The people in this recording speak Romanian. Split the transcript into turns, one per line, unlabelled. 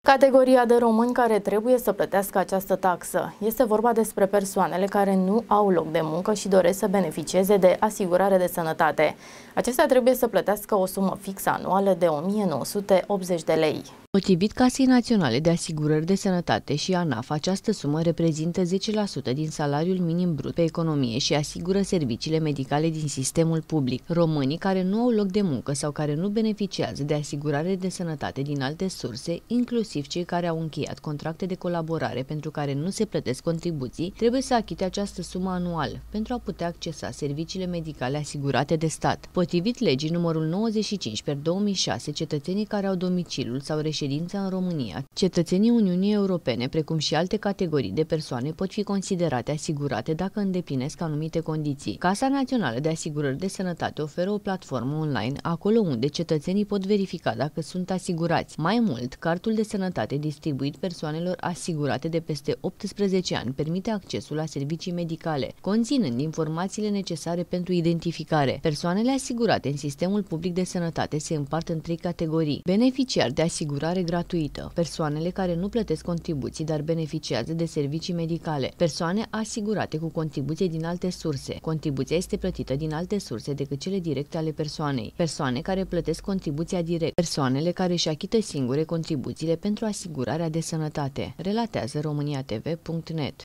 Categoria de români care trebuie să plătească această taxă. Este vorba despre persoanele care nu au loc de muncă și doresc să beneficieze de asigurare de sănătate. Acestea trebuie să plătească o sumă fixă anuală de 1980 de lei.
Potrivit Casei Naționale de Asigurări de Sănătate și ANAF, această sumă reprezintă 10% din salariul minim brut pe economie și asigură serviciile medicale din sistemul public. Românii care nu au loc de muncă sau care nu beneficiază de asigurare de sănătate din alte surse, inclusiv cei care au încheiat contracte de colaborare pentru care nu se plătesc contribuții, trebuie să achite această sumă anual pentru a putea accesa serviciile medicale asigurate de stat. Potrivit legii numărul 95/2006, cetățenii care au domiciliul sau reședința în România, cetățenii Uniunii Europene, precum și alte categorii de persoane, pot fi considerate asigurate dacă îndeplinesc anumite condiții. Casa Națională de Asigurări de Sănătate oferă o platformă online, acolo unde cetățenii pot verifica dacă sunt asigurați. Mai mult, cartul de sănătate distribuit persoanelor asigurate de peste 18 ani permite accesul la servicii medicale, conținând informațiile necesare pentru identificare. Persoanele asigurate în sistemul public de sănătate se împart în 3 categorii: beneficiari de asigurare gratuită, persoanele care nu plătesc contribuții, dar beneficiază de servicii medicale, persoane asigurate cu contribuție din alte surse. Contribuția este plătită din alte surse decât cele directe ale persoanei, persoane care plătesc contribuția direct, persoanele care își achită singure contribuțiile pentru asigurarea de sănătate, relatează romaniatv.net.